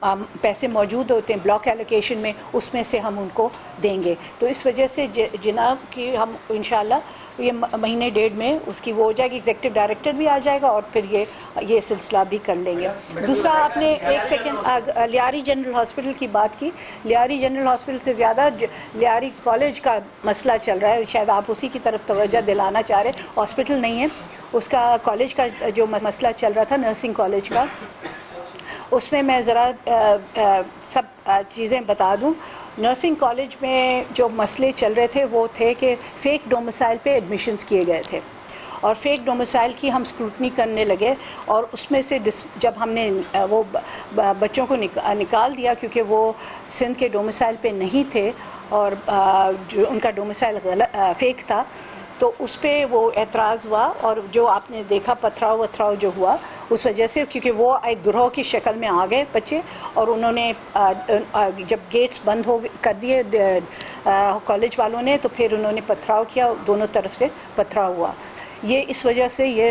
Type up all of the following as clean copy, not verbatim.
پیسے موجود ہوتے ہیں بلاک ایلوکیشن میں، اس میں سے ہم ان کو دیں گے. تو اس وجہ سے جناب کی ہم انشاءاللہ یہ مہینے ڈیڑھ میں اس کی وہ ہو جائے گی، ایگزیکٹو ڈائریکٹر بھی آ جائے گا اور پھر یہ سلسلہ بھی کر لیں گے. دوسرا آپ نے ایک سیکنڈ لیاری جنرل ہاسپٹل کی بات کی. لیاری جنرل ہاسپٹل سے زیادہ لیاری کالج کا مسئلہ چل رہا ہے، شاید آپ اسی کی طرف توجہ دلانا چاہ رہے. ہاسپٹل نہیں ہے، اس کا کالج کا جو مسئلہ چل رہا تھا نرسنگ کالج کا، اس میں ذرا سب چیزیں بتا دوں. نرسنگ کالج میں جو مسئلے چل رہے تھے وہ تھے کہ فیک ڈومسائل پہ ایڈمیشنز کیے گئے تھے اور فیک ڈومسائل کی ہم اسکروٹنی کرنے لگے اور اس میں سے جب ہم نے وہ بچوں کو نکال دیا کیونکہ وہ سندھ کے ڈومسائل پہ نہیں تھے اور جو ان کا ڈومسائل فیک تھا، تو اس پہ وہ اعتراض ہوا اور جو آپ نے دیکھا پتھراؤ وتھراؤ جو ہوا اس وجہ سے، کیونکہ وہ ایک گروہ کی شکل میں آ گئے بچے اور انہوں نے جب گیٹس بند کر دیے کالج والوں نے تو پھر انہوں نے پتھراؤ کیا، دونوں طرف سے پتھراؤ ہوا. یہ اس وجہ سے یہ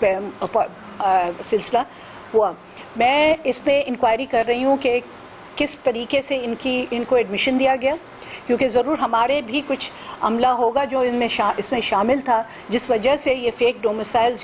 سلسلہ ہوا. میں اس پہ انکوائری کر رہی ہوں کہ کس طریقے سے ان کو ایڈمیشن دیا گیا، کیونکہ ضرور ہمارے بھی کچھ عملہ ہوگا جو اس میں شامل تھا جس وجہ سے یہ فیک ڈومسائلز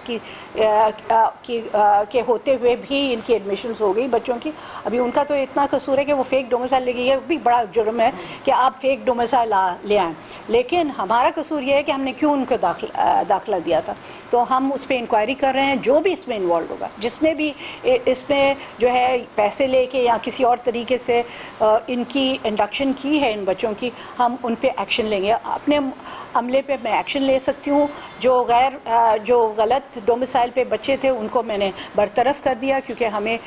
کے ہوتے ہوئے بھی ان کی ایڈمیشنز ہو گئی بچوں کی. ابھی ان کا تو اتنا قصور ہے کہ وہ فیک ڈومسائل لے گئے، یہ بھی بڑا جرم ہے کہ آپ فیک ڈومسائل لے آئیں، لیکن ہمارا قصور یہ ہے کہ ہم نے کیوں ان کو داخلہ دیا تھا. تو ہم اس پہ انکوائری کر رہے ہیں. جو بھی اس میں انوالو ہوگا، جس نے بھی اس میں جو ہے پیسے لے کے یا کسی اور طریقے سے ان کی انڈکشن کی ہے ان بچوں کی، ہم ان پہ ایکشن لیں گے. اپنے عملے پہ میں ایکشن لے سکتی ہوں. جو غلط ڈومسائل پہ بچے تھے ان کو میں نے برطرف کر دیا کیونکہ ہمیں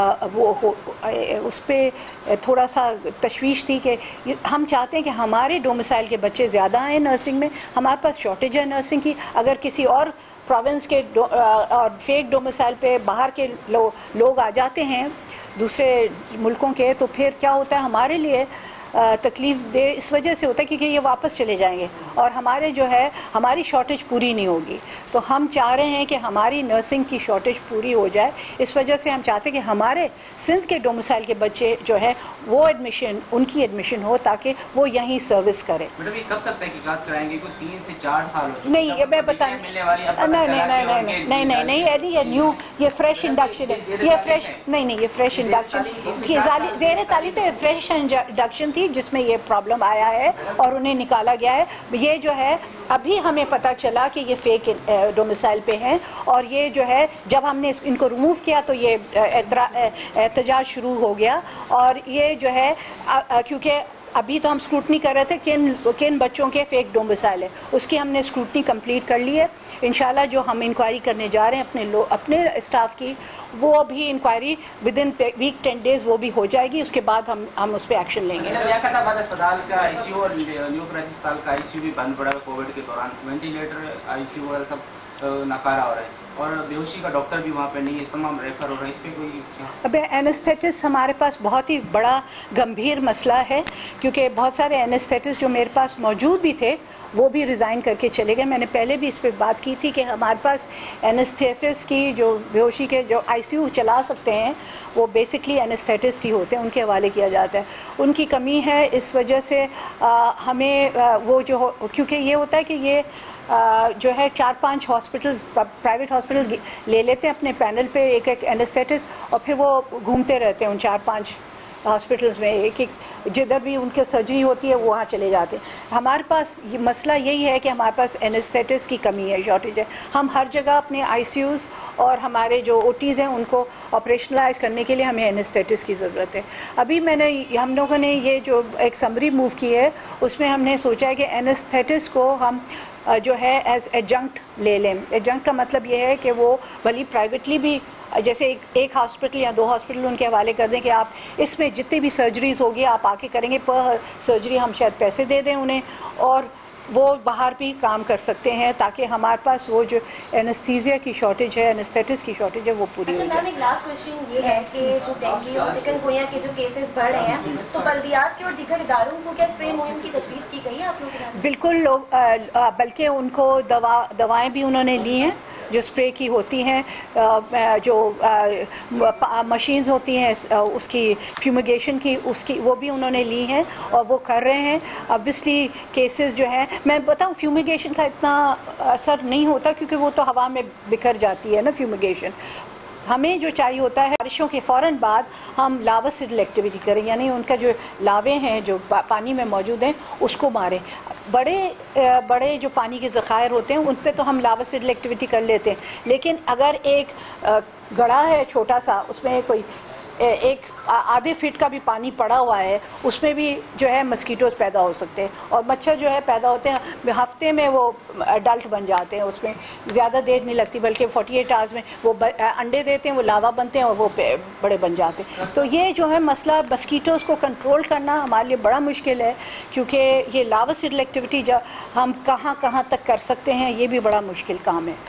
اس پہ تھوڑا سا تشویش تھی کہ ہم چاہتے ہیں کہ ہمارے ڈومسائل کے بچے زیادہ آئیں نرسنگ میں. ہمارے پاس شارٹیج ہے نرسنگ کی. اگر کسی اور پروونس کے اور فیک ڈومسائل پہ باہر کے لوگ آ جاتے ہیں دوسرے ملکوں کے، تو پھر کیا ہوتا ہے ہمارے لیے تکلیف دہ اس وجہ سے ہوتا ہے کیونکہ یہ واپس چلے جائیں گے اور ہمارے جو ہے ہماری شارٹیج پوری نہیں ہوگی. تو ہم چاہ رہے ہیں کہ ہماری نرسنگ کی شارٹیج پوری ہو جائے. اس وجہ سے ہم چاہتے ہیں کہ ہمارے سندھ کے ڈومسائل کے بچے جو ہے وہ ان کی ایڈمیشن ہو تاکہ وہ یہیں سروس کرے. میڈم یہ کب تک تحقیقات کرائیں گے؟ 3 سے 4 سال نہیں، یہ میں بتائیں نہیں یہ نیو، یہ فریش انڈکشن ہے. یہ فریش نہیں، یہ فریش انڈکشن زیر تعلیم سے فریش انڈکشن تھی جس میں یہ پرابلم آیا ہے اور انہیں نکالا گیا ہے. یہ جو ہے ابھی ہمیں پتہ چلا کہ یہ فیک ڈومسائل پہ ہیں اور یہ جو ہے جب ہم نے ان کو ریموو کیا تو یہ احتجاج شروع ہو گیا. اور یہ جو ہے کیونکہ ابھی تو ہم اسکروٹنی کر رہے تھے کن بچوں کے فیک ڈومسائل ہے، اس کی ہم نے اسکروٹنی کمپلیٹ کر لی ہے. انشاءاللہ جو ہم انکوائری کرنے جا رہے ہیں اپنے اسٹاف کی، وہ بھی inquiry within week 10 days وہ بھی ہو جائے گی. اس کے بعد ہم اس پہ ایکشن لیں گے. اسپتال کا آئی سی یو اور نیو کراچی اسپتال کا آئی سی یو بھی بند پڑا کووڈ کے دوران. وینٹیلیٹر آئی سی یو وغیرہ سب ناکارہ ہو رہا ہے اور بیہوشی کا ڈاکٹر بھی وہاں پہ نہیں ہے، تمام ریفر ہو رہا ہے. اس پہ کوئی اب اینستھیٹسٹ ہمارے پاس بہت ہی بڑا گمبھیر مسئلہ ہے کیونکہ بہت سارے اینستھیٹسٹ جو میرے پاس موجود بھی تھے وہ بھی ریزائن کر کے چلے گئے. میں نے پہلے بھی اس پہ بات کی تھی کہ ہمارے پاس اینستھیٹسٹ کی جو بیہوشی کے جو آئی سی یو چلا سکتے ہیں وہ بیسکلی اینستھیٹسٹ ہی ہوتے ہیں، ان کے حوالے کیا جاتا ہے. ان کی کمی ہے. اس وجہ سے ہمیں وہ جو کیونکہ یہ ہوتا ہے کہ یہ جو ہے 4-5 ہاسپٹل پرائیویٹ ہاسپٹل لے لیتے ہیں اپنے پینل پہ ایک اینستھیٹسٹ اور پھر وہ گھومتے رہتے ہیں ان 4-5 ہاسپٹلز میں، ایک جدھر بھی ان کی سرجری ہوتی ہے وہاں چلے جاتے ہیں. ہمارے پاس یہ مسئلہ یہی ہے کہ ہمارے پاس اینستھیٹسٹ کی کمی ہے، شارٹیج ہے. ہم ہر جگہ اپنے آئی سی یوز اور ہمارے جو او ٹیز ہیں ان کو آپریشنلائز کرنے کے لیے ہمیں اینستھیٹسٹ کی ضرورت ہے. ابھی ہم لوگوں نے یہ جو ایک سمری موو کی ہے اس میں ہم نے سوچا ہے کہ اینستھیٹسٹ کو ہم جو ہے ایز ایڈجنکٹ لے لیں. ایڈجنکٹ کا مطلب یہ ہے کہ وہ بھلی پرائیویٹلی بھی جیسے ایک ہاسپٹل یا 2 ہاسپٹل ان کے حوالے کر دیں کہ آپ اس میں جتنی بھی سرجریز ہوگی آپ آ کے کریں گے، پر سرجری ہم شاید پیسے دے دیں انہیں اور وہ باہر بھی کام کر سکتے ہیں تاکہ ہمارے پاس وہ جو اینستھیزیا کی شارٹیج ہے، اینستھیٹسٹ کی شارٹیج ہے وہ پوری ہو جائے. ایک لاسٹ کوشچن یہ ہے کہ جو ڈینگی اور چکن گونیا کے جو کیسز بڑھ رہے ہیں تو بلدیات کے اور دیگر اداروں کو کیا اسپرے مہم کی تجویز کی گئی ہے آپ لوگوں کے؟ بالکل، بلکہ ان کو دوائیں بھی انہوں نے لی ہیں جو اسپرے کی ہوتی ہیں، جو مشینز ہوتی ہیں اس کی فیومیگیشن کی، اس کی وہ بھی انہوں نے لی ہیں اور وہ کر رہے ہیں. obviously کیسز جو ہیں، میں بتاؤں فیومیگیشن کا اتنا اثر نہیں ہوتا کیونکہ وہ تو ہوا میں بکھر جاتی ہے نا فیومیگیشن. ہمیں جو چاہیے ہوتا ہے بارشوں کے فوراً بعد ہم لاواسیڈل ایکٹیویٹی کریں، یعنی ان کا جو لاوے ہیں جو پانی میں موجود ہیں اس کو ماریں. بڑے جو پانی کے ذخائر ہوتے ہیں ان پہ تو ہم لاواسیڈل ایکٹیویٹی کر لیتے ہیں، لیکن اگر ایک گڑھا ہے چھوٹا سا، اس میں کوئی ایک آدھے فٹ کا بھی پانی پڑا ہوا ہے، اس میں بھی جو ہے مسکیٹوز پیدا ہو سکتے ہیں اور مچھر جو ہے پیدا ہوتے ہیں. ہفتے میں وہ اڈلٹ بن جاتے ہیں، اس میں زیادہ دیر نہیں لگتی بلکہ 48 آورز میں وہ انڈے دیتے ہیں، وہ لاوا بنتے ہیں اور وہ بڑے بن جاتے ہیں. تو یہ جو ہے مسئلہ مسکیٹوز کو کنٹرول کرنا ہمارے لیے بڑا مشکل ہے، کیونکہ یہ لاواسیڈل ایکٹیویٹی ہم کہاں کہاں تک کر سکتے ہیں، یہ بھی بڑا مشکل کام ہے.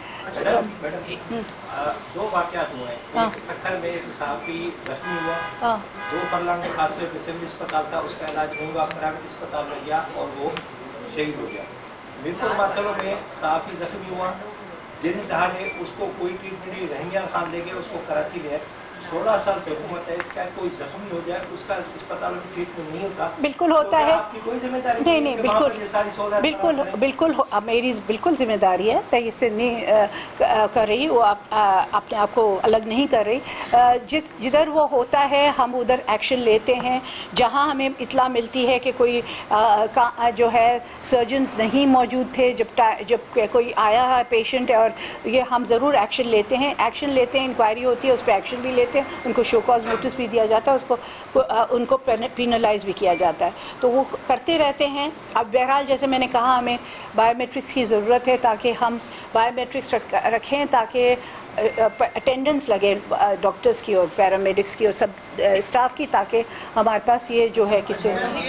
دو واقعات ہوئے ہیں. ایک سکھر میں ایک صحافی زخمی ہوا، 2 فرلانگ کے حادثے سے سول اسپتال تھا، اس کا علاج ہوا، پرائیویٹ اسپتال میں گیا اور وہ شہید ہو گیا. بالکل ماتلو میں صحافی زخمی ہوا، دن دہاڑے اس کو کوئی ٹریٹمنٹ نہیں، رحمیان خان لے گئے اس کو کراچی گئے. 16 سال سے حکومت ہے، کیا کوئی زخمی ہو جائے اس کا اسپتال میں ٹریٹمنٹ نہیں ہوتا؟ بالکل ہوتا ہے. آپ کی کوئی ذمہ داری نہیں بالکل میری بالکل ذمہ داری ہے، میں اس سے نہیں کر رہی، وہ اپنے آپ کو الگ نہیں کر رہی. جدھر وہ ہوتا ہے ہم ادھر ایکشن لیتے ہیں. جہاں ہمیں اطلاع ملتی ہے کہ کوئی جو ہے سرجنز نہیں موجود تھے جب کوئی آیا ہے پیشنٹ، اور یہ ہم ضرور ایکشن لیتے ہیں. انکوائری ہوتی ہے، اس پہ ایکشن بھی لیتے ہیں، ان کو شو کاز نوٹس بھی دیا جاتا ہے، ان کو پینلائز بھی کیا جاتا ہے. تو وہ کرتے رہتے ہیں. اب بہرحال جیسے میں نے کہا ہمیں بایو میٹرکس کی ضرورت ہے تاکہ ہم بایو میٹرکس رکھیں، تاکہ اٹینڈنس لگے ڈاکٹرز کی اور پیرامیڈکس کی اور سب اسٹاف کی، تاکہ ہمارے پاس یہ جو ہے کسی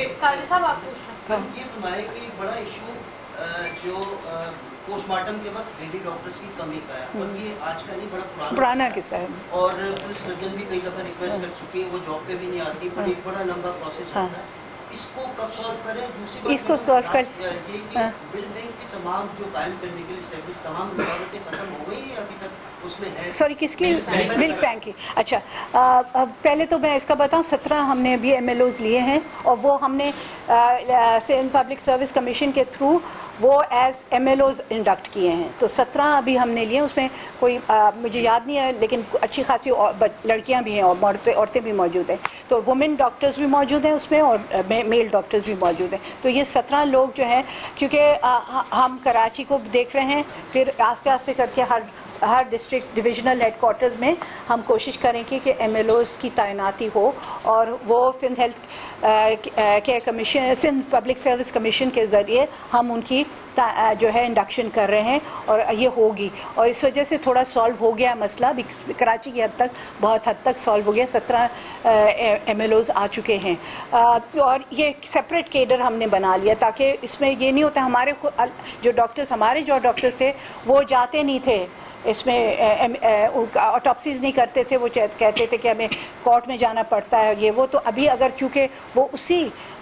یہ ہمارے کوئی بڑا ایشو جو پوسٹ مارٹم کے وقت لیڈی ڈاکٹرز کی کمی کا ہے، اور یہ آج کا نہیں بڑا پرانا قصہ ہے. اور پولیس سرجن بھی کئی دفعہ ریکویسٹ کر چکی ہے، وہ جاب پہ بھی نہیں آتی، پر ایک بڑا لمبا پروسیس ہوتا ہے. اس کو کب سالو کریں؟ دوسری اس کو سالو کر بل بینک کی تمام جو قائم کرنے کے لیے اسٹیبلش تمام رکاوٹیں ختم ہو گئی ہیں ابھی تک اس میں ہے؟ سوری کس کی؟ ملک بینک کی. اچھا پہلے تو میں اس کا بتاؤں 17 ہم نے بھی ایم ایل اوز لیے ہیں، اور وہ ہم نے پبلک سروس کمیشن کے تھرو وہ as M L Os induct کیے ہیں. تو 17 ابھی ہم نے لیے، اس میں کوئی مجھے یاد نہیں ہے لیکن اچھی خاصی لڑکیاں بھی ہیں اور عورتیں بھی موجود ہیں. تو وومن ڈاکٹرز بھی موجود ہیں اس میں، اور میل ڈاکٹرز بھی موجود ہیں. تو یہ 17 لوگ جو ہیں، کیونکہ ہم کراچی کو دیکھ رہے ہیں، پھر آہستہ آہستہ کر کے ہر ڈسٹرکٹ ڈویژنل ہیڈ کوارٹرز میں ہم کوشش کریں کہ ایم ایل اوز کی تعیناتی ہو، اور وہ Sindh health care commission, Sindh public service commission کے ذریعے ہم ان کی جو ہے انڈکشن کر رہے ہیں، اور یہ ہوگی. اور اس وجہ سے تھوڑا سالو ہو گیا مسئلہ، کراچی کی بہت حد تک سالو ہو گیا. 17 ایم ایل اوز آ چکے ہیں، اور یہ سپریٹ کیڈر ہم نے بنا لیا تاکہ اس میں یہ نہیں ہوتا. ہمارے جو ڈاکٹرز تھے وہ جاتے نہیں تھے اس میں، آٹوپسیز نہیں کرتے تھے، وہ کہتے تھے کہ ہمیں کورٹ میں جانا پڑتا ہے یہ وہ. تو ابھی اگر کیونکہ وہ اسی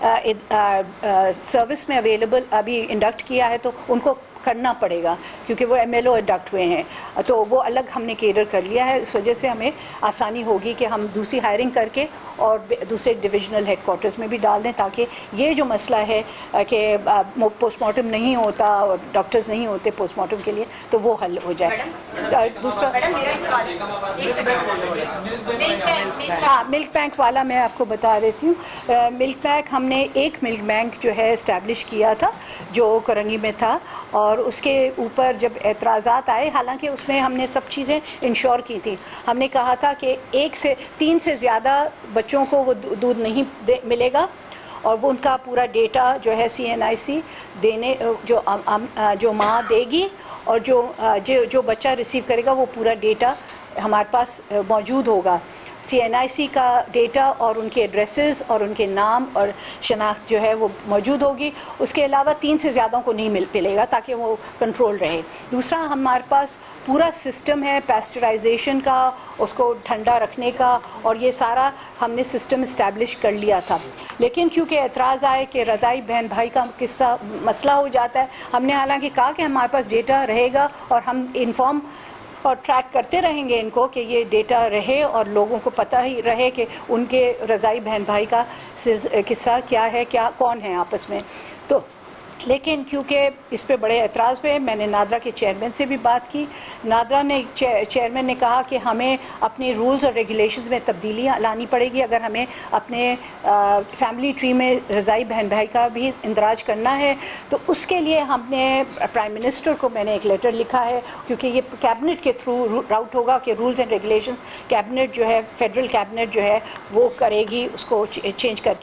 سروس میں اویلیبل ابھی انڈکٹ کیا ہے تو ان کو کرنا پڑے گا، کیونکہ وہ ایم ایل او انڈکٹ ہوئے ہیں. تو وہ الگ ہم نے کیڈر کر لیا ہے. اس وجہ سے ہمیں آسانی ہوگی کہ ہم دوسری ہائرنگ کر کے اور دوسرے ڈویژنل ہیڈ کوارٹرز میں بھی ڈال دیں، تاکہ یہ جو مسئلہ ہے کہ پوسٹ مارٹم نہیں ہوتا اور ڈاکٹرز نہیں ہوتے پوسٹ مارٹم کے لیے، تو وہ حل ہو جائے. دوسرا ملک بینک والا میں آپ کو بتا دیتی ہوں. ملک بینک ہم نے ایک ملک بینک جو ہے اسٹیبلش کیا تھا جو کرنگی میں تھا، اور اس کے اوپر جب اعتراضات آئے، حالانکہ اس میں ہم نے سب چیزیں انشور کی تھی. ہم نے کہا تھا کہ 1 سے 3 سے زیادہ بچوں کو وہ دودھ نہیں ملے گا، اور وہ ان کا پورا ڈیٹا جو ہے CNIC دینے جو ماں دے گی، اور جو بچہ ریسیو کرے گا وہ پورا ڈیٹا ہمارے پاس موجود ہوگا. CNIC کا ڈیٹا اور ان کے ایڈریسز اور ان کے نام اور شناخت جو ہے وہ موجود ہوگی. اس کے علاوہ 3 سے زیادہ کو نہیں ملے گا تاکہ وہ کنٹرول رہے. دوسرا ہمارے پاس پورا سسٹم ہے پیسچرائزیشن کا، اس کو ٹھنڈا رکھنے کا، اور یہ سارا ہم نے سسٹم اسٹیبلش کر لیا تھا. لیکن کیونکہ اعتراض آئے کہ رضائی بہن بھائی کا قصہ مسئلہ ہو جاتا ہے، ہم نے حالانکہ کہا کہ ہمارے پاس ڈیٹا رہے گا اور ہم انفارم اور ٹریک کرتے رہیں گے ان کو کہ یہ ڈیٹا رہے اور لوگوں کو پتہ ہی رہے کہ ان کے رضائی بہن بھائی کا قصہ کیا ہے، کیا کون ہے آپس میں. تو لیکن کیونکہ اس پہ بڑے اعتراض ہوئے، میں نے نادرا کے چیئرمین سے بھی بات کی. نادرا نے چیئرمین نے کہا کہ ہمیں اپنے رولز اور ریگولیشنز میں تبدیلیاں لانی پڑے گی اگر ہمیں اپنے فیملی ٹری میں رضائی بہن بھائی کا بھی اندراج کرنا ہے. تو اس کے لیے ہم نے پرائم منسٹر کو میں نے ایک لیٹر لکھا ہے، کیونکہ یہ کیبنٹ کے تھرو راؤٹ ہوگا کہ رولز اینڈ ریگولیشنز کیبنٹ جو ہے، فیڈرل کیبنٹ جو ہے وہ کرے گی، اس کو چینج کر کے